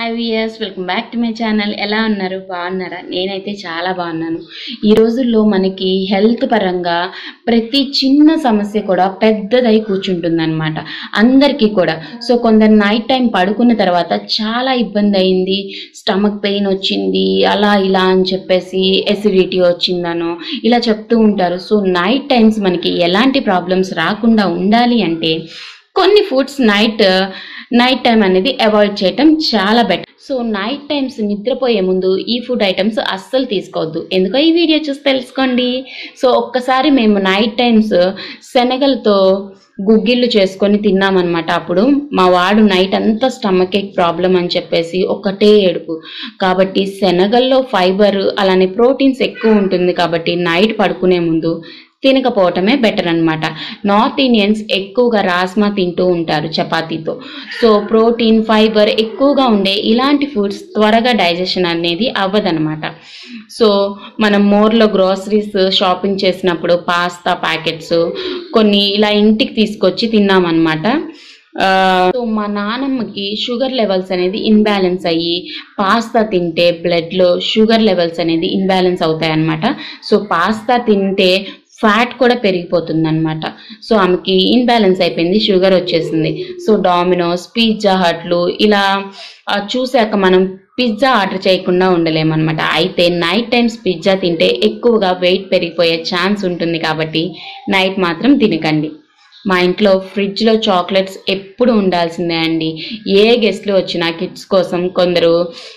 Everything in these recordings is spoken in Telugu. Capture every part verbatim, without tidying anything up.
Hi viewers, welcome back to my channel. ఎలా ఉన్నారు? బాగున్నారా? నేనైతే చాలా బాగున్నాను. ఈ రోజుల్లో మనకి హెల్త్ పరంగా ప్రతి చిన్న సమస్య కూడా పెద్దదై కూర్చుంటుందన్నమాట అందరికీ కూడా. సో కొందరు నైట్ టైం పడుకున్న తర్వాత చాలా ఇబ్బంది అయింది, స్టమక్ పెయిన్ వచ్చింది, అలా ఇలా అని చెప్పేసి ఎసిడిటీ వచ్చిందనో ఇలా చెప్తూ ఉంటారు. సో నైట్ టైమ్స్ మనకి ఎలాంటి ప్రాబ్లమ్స్ రాకుండా ఉండాలి అంటే కొన్ని ఫుడ్స్ నైట్ నైట్ టైం అనేది అవాయిడ్ చేయటం చాలా బెటర్. సో నైట్ టైమ్స్ నిద్రపోయే ముందు ఈ ఫుడ్ ఐటమ్స్ అస్సలు తీసుకోవద్దు. ఎందుకో ఈ వీడియో చూసి తెలుసుకోండి. సో ఒక్కసారి మేము నైట్ టైమ్స్ శనగలతో గుగ్గిళ్ళు చేసుకొని తిన్నామన్నమాట. అప్పుడు మా వాడు నైట్ అంతా స్టమక్ ఏక్ ప్రాబ్లం అని చెప్పేసి ఒకటే ఏడుపు. కాబట్టి శనగల్లో ఫైబర్ అలానే ప్రోటీన్స్ ఎక్కువ ఉంటుంది కాబట్టి నైట్ పడుకునే ముందు తినకపోవటమే బెటర్ అనమాట. నార్త్ ఇండియన్స్ ఎక్కువగా రాజ్మా తింటూ ఉంటారు చపాతీతో. సో ప్రోటీన్ ఫైబర్ ఎక్కువగా ఉండే ఇలాంటి ఫుడ్స్ త్వరగా డైజెషన్ అనేది అవ్వదనమాట. సో మనం మోర్లో గ్రోసరీస్ షాపింగ్ చేసినప్పుడు పాస్తా ప్యాకెట్స్ కొన్ని ఇలా ఇంటికి తీసుకొచ్చి తిన్నామన్నమాట. సో మా నానమ్మకి షుగర్ లెవెల్స్ అనేది ఇన్బ్యాలెన్స్ అయ్యి పాస్తా తింటే బ్లడ్లో షుగర్ లెవెల్స్ అనేది ఇన్బ్యాలెన్స్ అవుతాయి అన్నమాట. సో పాస్తా తింటే ఫ్యాట్ కూడా పెరిగిపోతుంది అనమాట. సో ఆమెకి ఇన్బ్యాలెన్స్ అయిపోయింది, షుగర్ వచ్చేసింది. సో డామినోస్, పిజ్జా హట్లు ఇలా చూశాక మనం పిజ్జా ఆర్డర్ చేయకుండా ఉండలేమన్నమాట. అయితే నైట్ టైమ్స్ పిజ్జా తింటే ఎక్కువగా వెయిట్ పెరిగిపోయే ఛాన్స్ ఉంటుంది కాబట్టి నైట్ మాత్రం తినకండి. మా ఇంట్లో ఫ్రిడ్జ్లో చాక్లెట్స్ ఎప్పుడు ఉండాల్సిందే అండి. ఏ గెస్ట్లు వచ్చినా కిడ్స్ కోసం కొందరు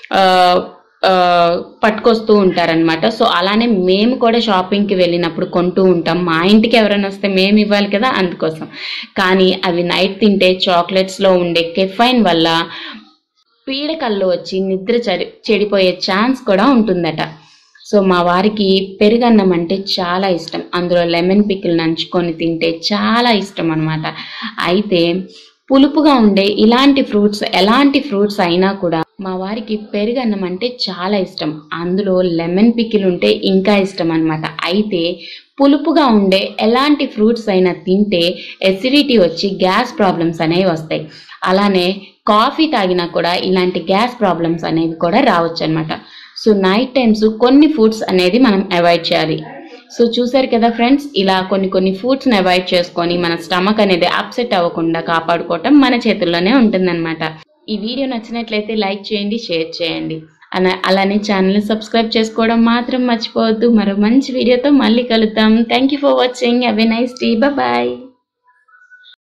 పట్టుకొస్తూ ఉంటారనమాట. సో అలానే మేము కూడా షాపింగ్కి వెళ్ళినప్పుడు కొంటూ ఉంటాం. మా ఇంటికి ఎవరైనా వస్తే మేము ఇవ్వాలి కదా, అందుకోసం. కానీ అవి నైట్ తింటే చాక్లెట్స్లో ఉండే కెఫైన్ వల్ల పీడకల్లో వచ్చి నిద్ర చెడి చెడిపోయే ఛాన్స్ కూడా ఉంటుందట. సో మా వారికి పెరుగన్నం అంటే చాలా ఇష్టం, అందులో లెమన్ పికిల్ నంచుకొని తింటే చాలా ఇష్టం అనమాట. అయితే పులుపుగా ఉండే ఇలాంటి ఫ్రూట్స్ ఎలాంటి ఫ్రూట్స్ అయినా కూడా మా వారికి పెరుగన్నం అంటే చాలా ఇష్టం, అందులో లెమన్ పికిల్ ఉంటే ఇంకా ఇష్టం అనమాట. అయితే పులుపుగా ఉండే ఎలాంటి ఫ్రూట్స్ అయినా తింటే ఎసిడిటీ వచ్చి గ్యాస్ ప్రాబ్లమ్స్ అనేవి వస్తాయి. అలానే కాఫీ తాగినా కూడా ఇలాంటి గ్యాస్ ప్రాబ్లమ్స్ అనేవి కూడా రావచ్చు అనమాట. సో నైట్ టైమ్స్ కొన్ని ఫుడ్స్ అనేది మనం అవాయిడ్ చేయాలి. సో చూసారు కదా ఫ్రెండ్స్, ఇలా కొన్ని కొన్ని ఫుడ్స్ని అవాయిడ్ చేసుకొని మన స్టమక్ అనేది అప్సెట్ అవ్వకుండా కాపాడుకోవటం మన చేతుల్లోనే ఉంటుందన్నమాట. ఈ వీడియో నచ్చినట్లయితే లైక్ చేయండి, షేర్ చేయండి, అలా అలానే ఛానల్ని సబ్స్క్రైబ్ చేసుకోవడం మాత్రం మర్చిపోవద్దు. మరో మంచి వీడియోతో మళ్ళీ కలుద్దాం. Thank you for watching. Have a nice day. Bye.